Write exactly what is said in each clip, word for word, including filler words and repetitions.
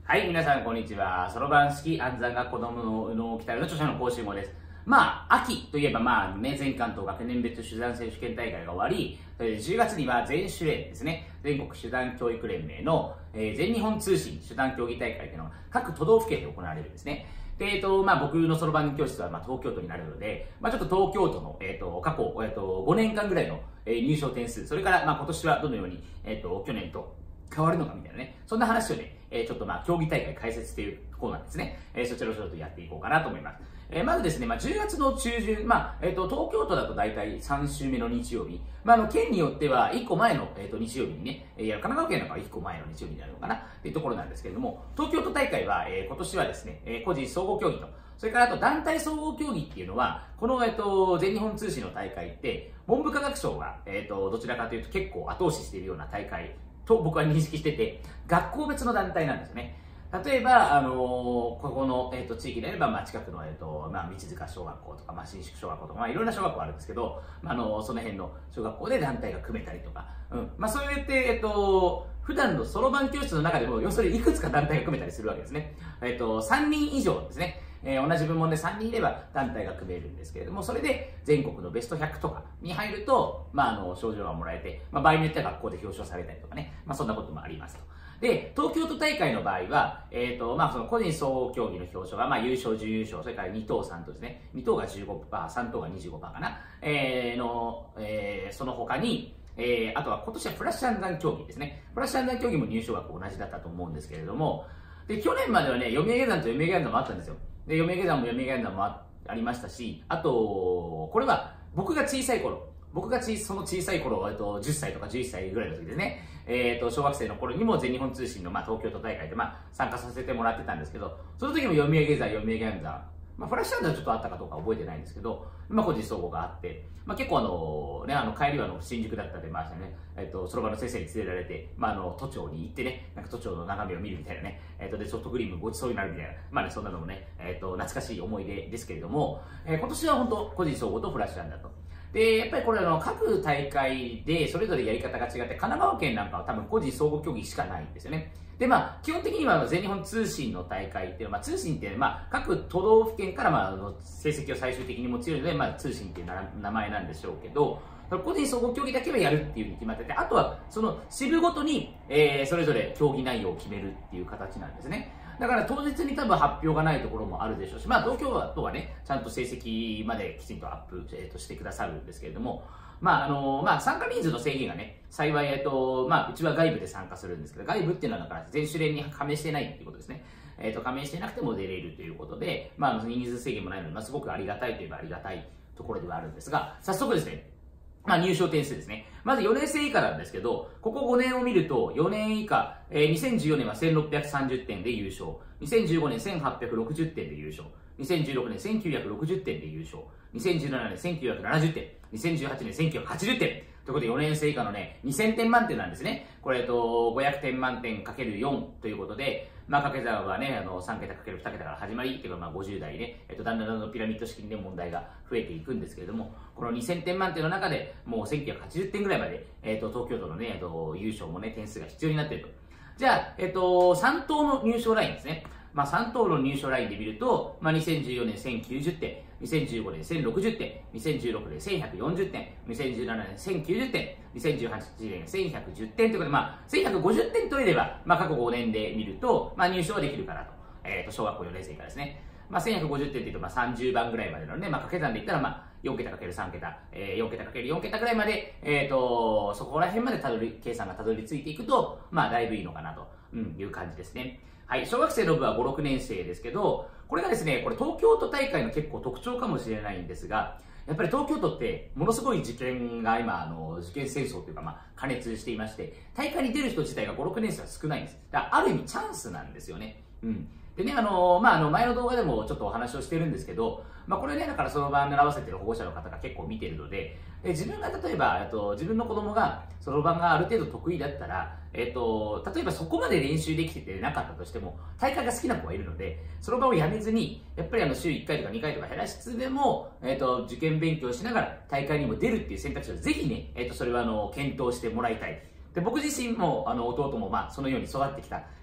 はい、皆さんこんにちは。そろばん式暗算が子供の右脳を鍛えるの著者の講師号です。まあ、秋といえば、まあ、ね、全関東学年別手段選手権大会が終わり、じゅうがつには全手連ですね、全国手段教育連盟の、えー、全日本通信手段競技大会というのが各都道府県で行われるんですね。で、えっと、まあ、僕のそろばん教室は、まあ、東京都になるので、まあ、ちょっと東京都の、えっと、過去、えっと、ごねんかんぐらいの、えー、入賞点数、それから、まあ、今年はどのように、えっと、去年と変わるのかみたいなね、そんな話をね、えー、ちょっとまあ、競技大会解説というコーナーですね、えー、そちらをちょっとやっていこうかなと思います。えー、まずですね、まあ、じゅうがつの中旬、まあ、えっと、東京都だと大体さん週目の日曜日、まあ、あの、県によってはいっこまえの、えっと、日曜日にね、えー、神奈川県なんかはいっこまえの日曜日になるのかな、っていうところなんですけれども、東京都大会は、えー、今年はですね、えー、個人総合競技と、それからあと団体総合競技っていうのは、この、えっと、全日本通信の大会って、文部科学省が、えっと、どちらかというと結構後押ししているような大会と僕は認識してて、学校別の団体なんですよね。例えば、あのー、ここの、えー、と地域であれば、まあ、近くの、えーとまあ、道塚小学校とか、まあ、新宿小学校とか、まあ、いろんな小学校あるんですけど、まあ、あのー、その辺の小学校で団体が組めたりとか、うんまあ、そうやって、えーと、普段のそろばん教室の中でも、要するにいくつか団体が組めたりするわけですね。えーと、さんにん以上ですね。えー、同じ部門でさんにんいれば団体が組めるんですけれども、それで全国のベストひゃくとかに入ると、まあ、あの賞状がもらえて、まあ、場合によっては学校で表彰されたりとかね、まあ、そんなこともありますと。で、東京都大会の場合は、えっと、まあ、その個人総合競技の表彰が、まあ、優勝、準優勝、それからに等、さん等ですね。に等が じゅうごパーセント、さん等が にじゅうごパーセント かな。えー、の、えー、その他に、えー、あとは今年はフラッシュ暗算競技ですね。フラッシュ暗算競技も入賞額同じだったと思うんですけれども、で、去年まではね、読み上げ算と読み上げ算もあったんですよ。で、読み上げ算も読み上げ算も あ, ありましたし、あと、これは僕が小さい頃、僕がちその小さい頃、えっと、じゅっさいとかじゅういっさいぐらいの時ですね、えっと、小学生の頃にも全日本通信の、まあ、東京都大会で、まあ、参加させてもらってたんですけど、その時も読み上げ算、読み上げ算、まあ、フラッシュ暗算はちょっとあったかどうか覚えてないんですけど、まあ、個人総合があって、まあ、結構あの、ね、あの、帰りはあの、新宿だったんで、まあね、えっと、そろばんの先生に連れられて、まあ、あの、都庁に行ってね、なんか都庁の眺めを見るみたいなね、えっと、で、ソフトクリームごちそうになるみたいな、まあね、そんなのもね、えっと、懐かしい思い出ですけれども、えー、今年は本当、個人総合とフラッシュ暗算と。で、やっぱりこれあの、各大会でそれぞれやり方が違って、神奈川県なんかは多分個人総合競技しかないんですよね。で、まあ、基本的には全日本通信の大会っていうのは、まあ、通信って、まあ、各都道府県から、まあ、あの成績を最終的に持ち寄るので、まあ、通信っていう名前なんでしょうけど、個人総合競技だけはやるっていうふうに決まってて、あとは、その支部ごとに、えー、それぞれ競技内容を決めるっていう形なんですね。だから当日に多分発表がないところもあるでしょうし、まあ東京都はね、ちゃんと成績まできちんとアップ、えー、としてくださるんですけれども、まああのー、まあ参加人数の制限がね、幸い、えっと、まあうちは外部で参加するんですけど、外部っていうのはだから全種連に加盟してないっていうことですね。えっと、加盟してなくても出れるということで、まあ人数制限もないので、まあすごくありがたいといえばありがたいところではあるんですが、早速ですね、まあ入賞点数ですね。まずよねん生以下なんですけど、ここごねんを見ると、よねん以下、えー、にせんじゅうよねんはせんろっぴゃくさんじゅってんで優勝。にせんじゅうごねんせんはっぴゃくろくじゅってんで優勝。にせんじゅうろくねんせんきゅうひゃくろくじゅってんで優勝。にせんじゅうななねんせんきゅうひゃくななじゅってん。にせんじゅうはちねんせんきゅうひゃくはちじゅってん。ということでよねん生以下のね、にせんてん満点なんですね。これ、えっと、ごひゃくてん満点かけるよんということで、まあ、掛け算はね、あの、さん桁かけるに桁から始まり、っていうか、まあ、ごじゅう代ね、えっと、だんだんだんだんピラミッド式にね、問題が増えていくんですけれども、このにせんてん満点の中で、もうせんきゅうひゃくはちじゅってんぐらいまで、えっと、東京都のね、えっと、優勝もね、点数が必要になっていると。じゃあ、えっと、さん等の入賞ラインですね。まあ、さん等の入賞ラインで見ると、まあ、にせんじゅうよねんせんきゅうじゅってん、にせんじゅうごねんせんろくじゅってん、にせんじゅうろくねんせんひゃくよんじゅってん、にせんじゅうななねんせんきゅうじゅってん、にせんじゅうはちねんせんひゃくじゅってんということで、まあ、せんひゃくごじゅってん取れれば、まあ、過去ごねんで見ると、まあ、入賞はできるかなと。えっと、小学校よねん生からですね。まあ、せんひゃくごじゅってんっていうと、まあ、さんじゅうばんぐらいまでのね、まあ、掛け算で言ったら、まあ、よん桁かけるさん桁、えー、よん桁かけるよん桁ぐらいまで、えっと、そこら辺までたどり、計算がたどり着いていくと、まあ、だいぶいいのかなと、うん、いう感じですね。はい、小学生の部はご、ろくねん生ですけど、これがですね、これ東京都大会の結構特徴かもしれないんですが、やっぱり東京都ってものすごい受験が今、あの、受験戦争というか、まあ、過熱していまして、大会に出る人自体がご、ろくねん生は少ないんです。だからある意味チャンスなんですよね。うん。でね、あの、まあ、あの、前の動画でもちょっとお話をしてるんですけど、まあ、これね、だからそろばん習わせてる保護者の方が結構見てるので、で自分が例えば、えっと、自分の子供がそろばんがある程度得意だったら、えっと、例えばそこまで練習できててなかったとしても、大会が好きな子がいるので、そろばんをやめずに、やっぱりあの、週いっかいとかにかいとか減らしつつでも、えっと、受験勉強しながら大会にも出るっていう選択肢をぜひね、えっと、それはあの、検討してもらいたい。で僕自身もあの弟もまあそのように育ってきた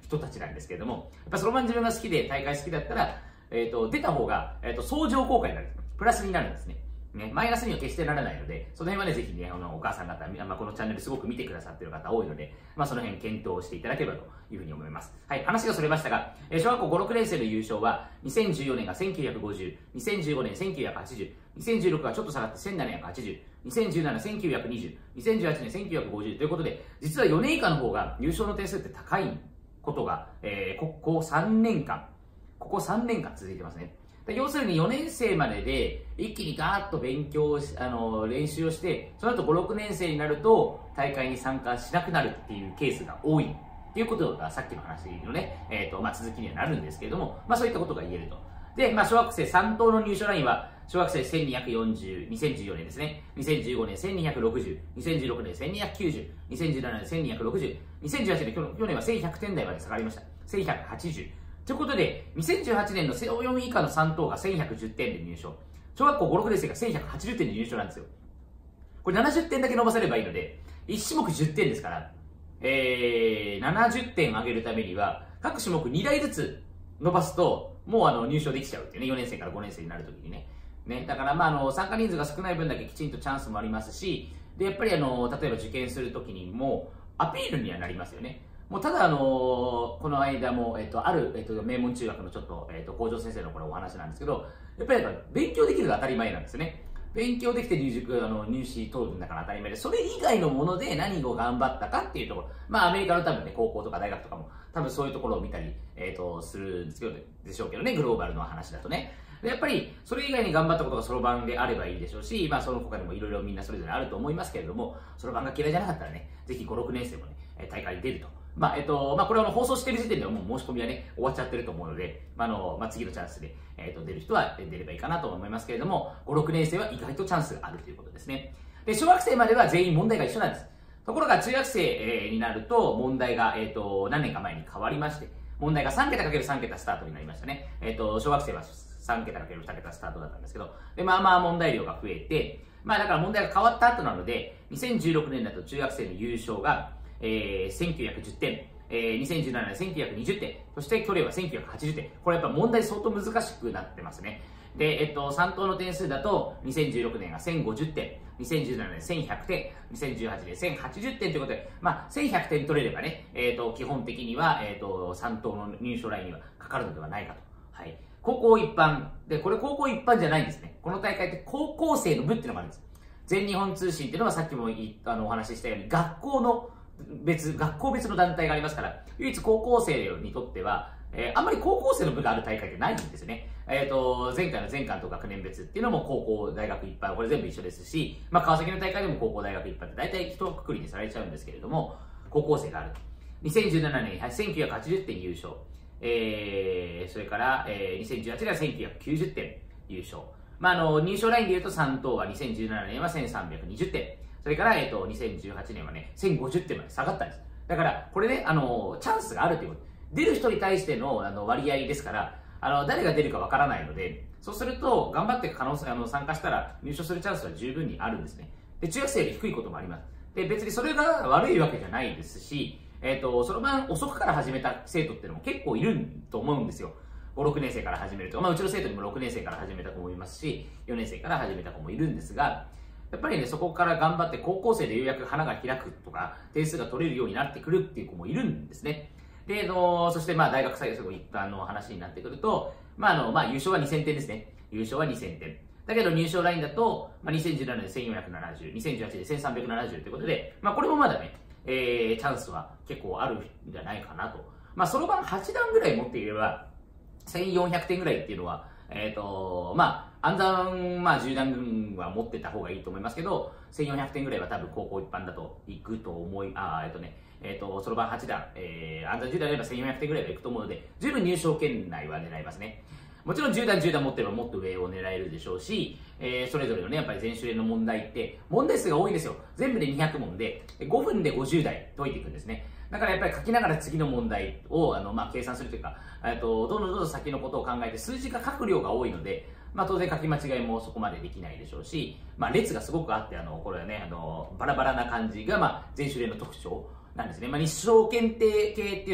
人たちなんですけれども、やっぱそろばん自分が好きで大会好きだったら、えっと、出た方が、えっと、相乗効果になる。プラスになるんですね。ね、マイナスには決してならないので、その辺はね、ぜひね、あの、お母さん方、まあ、このチャンネルすごく見てくださっている方多いので、まあ、その辺検討していただければというふうに思います。はい、話がそれましたが、えー、小学校ご、ろくねん生の優勝は、にせんじゅうよねんがせんきゅうひゃくごじゅう、にせんじゅうごねんせんきゅうひゃくはちじゅう、にせんじゅうろくがちょっと下がってせんななひゃくはちじゅう、にせんじゅうなな、せんきゅうひゃくにじゅう、にせんじゅうはちねんせんきゅうひゃくごじゅうということで、実はよねん以下の方が優勝の点数って高いことが、えー、ここさんねんかん、ここさんねんかん続いてますね。要するによねん生までで一気にガーッと勉強し、あの、練習をして、その後ご、ろくねん生になると大会に参加しなくなるっていうケースが多いっていうことがさっきの話のね、えっと、まあ、続きにはなるんですけれども、まあ、そういったことが言えると。で、まあ、小学生さん等の入賞ラインは、小学生せんにひゃくよんじゅう、にせんじゅうよねんですね。にせんじゅうごねんせんにひゃくろくじゅう、にせんじゅうろくねんせんにひゃくきゅうじゅう、にせんじゅうななねんせんにひゃくろくじゅう、にせんじゅうはちねん、去年はせんひゃくてん台まで下がりました。せんひゃくはちじゅう。ということで、にせんじゅうはちねんの背泳ぎ以下のさん等がせんひゃくじゅってんで入賞。小学校ご、ろくねん生がせんひゃくはちじゅってんで入賞なんですよ。これななじゅってんだけ伸ばせればいいので、いち種目じゅってんですから、えー、ななじゅってん上げるためには、各種目にだいずつ伸ばすと、もうあの入賞できちゃうっていうね、よねん生からごねん生になるときにね。ね、だからまああの参加人数が少ない分だけきちんとチャンスもありますし、で、やっぱりあの、例えば受験するときにもアピールにはなりますよね。もうただあのー、この間も、えっと、ある、えっと、名門中学のちょっと、えっと、校長先生のこれお話なんですけど、やっぱり勉強できるのが当たり前なんですよね。勉強できて入塾、あの、入試取るんだから当たり前で、それ以外のもので何を頑張ったかっていうところ、まあアメリカの多分ね、高校とか大学とかも、多分そういうところを見たり、えっと、するんですけど、でしょうけどね、グローバルの話だとね。でやっぱり、それ以外に頑張ったことがそろばんであればいいでしょうし、まあその他にもいろいろみんなそれぞれあると思いますけれども、そろばんが嫌いじゃなかったらね、ぜひご、ろくねん生もね、大会に出ると。まあ、えっと、まあ、これは放送している時点ではもう申し込みはね、終わっちゃってると思うので、まあ、あの、まあ、次のチャンスで、えっと、出る人は出ればいいかなと思いますけれども、ご、ろくねん生は意外とチャンスがあるということですね。で、小学生までは全員問題が一緒なんです。ところが中学生になると、問題が、えっと、何年か前に変わりまして、問題がさんけたかけるさんけたスタートになりましたね。えっと、小学生はさんけたかけるにけたスタートだったんですけど、で、まあまあ問題量が増えて、まあだから問題が変わった後なので、にせんじゅうろくねんだと中学生の優勝が、えー、せんきゅうひゃくじゅってん、えー、にせんじゅうななねんせんきゅうひゃくにじゅってん、そして去年はせんきゅうひゃくはちじゅってん。これやっぱ問題相当難しくなってますね。で、えっと、さん等の点数だと、にせんじゅうろくねんがせんごじゅってん、にせんじゅうななねんせんひゃくてん、にせんじゅうはちねんせんはちじゅってんということで、まあ、せんひゃくてん取れればね、えっと、基本的には、えっと、さん等の入賞ラインにはかかるのではないかと。はい。高校一般。で、これ高校一般じゃないんですね。この大会って高校生の部っていうのがあるんです。全日本通信っていうのはさっきもあのお話ししたように、学校の別、学校別の団体がありますから、唯一高校生にとっては、えー、あんまり高校生の部がある大会ってないんですよね。えっと、前回の全関東学年別っていうのも高校、大学一般、これ全部一緒ですし、まあ川崎の大会でも高校、大学一般って大体一括りにされちゃうんですけれども、高校生がある。にせんじゅうななねん、せんきゅうひゃくはちじゅってん優勝。えー、それから、えー、にせんじゅうはちねんはせんきゅうひゃくきゅうじゅってん優勝。まあ、あの、入賞ラインで言うとさん等はにせんじゅうななねんはせんさんびゃくにじゅってん。それから、えっと、にせんじゅうはちねんはね、せんごじゅってんまで下がったんです。だから、これね、あの、チャンスがあるということ。出る人に対してのあの割合ですから、あの、誰が出るかわからないので、そうすると、頑張って可能性、あの、参加したら入賞するチャンスは十分にあるんですね。で、中学生より低いこともあります。で、別にそれが悪いわけじゃないですし、えっと、その晩遅くから始めた生徒っていうのも結構いると思うんですよ。ご、ろくねん生から始めると。まあ、うちの生徒にもろくねん生から始めた子もいますし、よねん生から始めた子もいるんですが、やっぱりね、そこから頑張って高校生でようやく花が開くとか、点数が取れるようになってくるっていう子もいるんですね。で、あの、そしてまあ、大学最後一般の話になってくると、まあ、あの、まあ、優勝はにせんてんですね。優勝はにせんてん。だけど入賞ラインだと、まあ、にせんじゅうななねんせんよんひゃくななじゅう、にせんじゅうはちねんせんさんびゃくななじゅうということで、まあ、これもまだね、えー、チャンスは結構あるんじゃないかなと。まあ、そろばんはちだんぐらい持っていれば、せんよんひゃくてんぐらいっていうのは、えっと、まあ、暗算、まあ、じゅう段は持ってた方がいいと思いますけど、せんよんひゃくてんぐらいは多分高校一般だといくと思い、あ、えっとね、えっと、そろばんはち段、えー、暗算じゅう段であればせんよんひゃくてんぐらいはいくと思うので、十分入賞圏内は狙いますね。もちろんじゅう段じゅう段持ってればもっと上を狙えるでしょうし、えー、それぞれのね、やっぱり全種類の問題って、問題数が多いんですよ。全部でにひゃくもんで、ごふんでごじゅう題解いていくんですね。だからやっぱり書きながら次の問題を、あの、まあ、計算するというか、えっと、どんどんどんどん先のことを考えて、数字が書く量が多いので、まあ、当然書き間違いもそこまでできないでしょうし、まあ、列がすごくあって、あの、これはね、あの、バラバラな感じが、まあ、全種類の特徴なんですね。まあ、日照検定系っていうのは、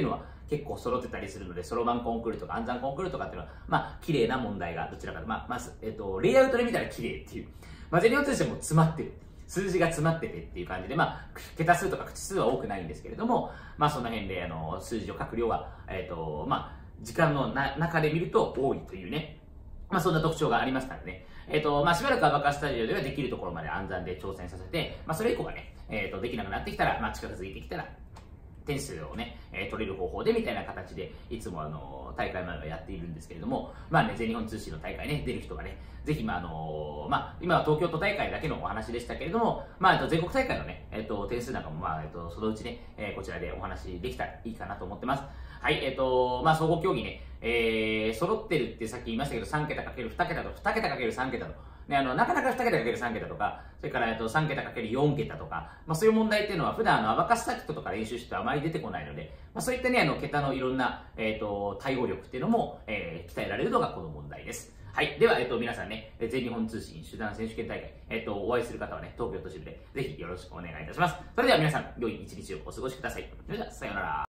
結構揃ってたりするので、そろばんコンクールとか暗算コンクールとかっていうのは、まあ、綺麗な問題がどちらかと、まあ、まず、えっと、レイアウトで見たら綺麗っていう。まあ、全日本通信も詰まってる。数字が詰まっててっていう感じで、まあ、桁数とか口数は多くないんですけれども、まあ、その辺で、あの、数字を書く量は、えっと、まあ、時間のな中で見ると多いというね、まあ、そんな特徴がありますからね。えっと、まあ、しばらくアバカスタジオではできるところまで暗算で挑戦させて、まあ、それ以降がね、えっと、できなくなってきたら、まあ、近づいてきたら、点数をね、えー、取れる方法でみたいな形で、いつもあの、大会前はやっているんですけれども、まあね、全日本通信の大会ね、出る人がね、ぜひ、まああのまあ、今は東京都大会だけのお話でしたけれども、まあ、全国大会のね、えっと、点数なんかも、まあ、えっと、そのうちね、えー、こちらでお話できたらいいかなと思ってます。はい、えっと、まあ、総合競技ね、えー、揃ってるってさっき言いましたけど、さん桁かけるに桁とに桁かけるさん桁と、ね、あの、なかなかに桁かけるさん桁とか、それから、えっと、さん桁かけるよん桁とか、まあ、そういう問題っていうのは、普段、あの、アバカスサーキットとか練習してあまり出てこないので、まあ、そういったね、あの、桁のいろんな、えっと、対応力っていうのも、えー、鍛えられるのがこの問題です。はい。では、えっと、皆さんね、全日本通信手段選手権大会、えっと、お会いする方はね、東京都市部で、ぜひよろしくお願いいたします。それでは皆さん、良い一日をお過ごしください。それでは、さようなら。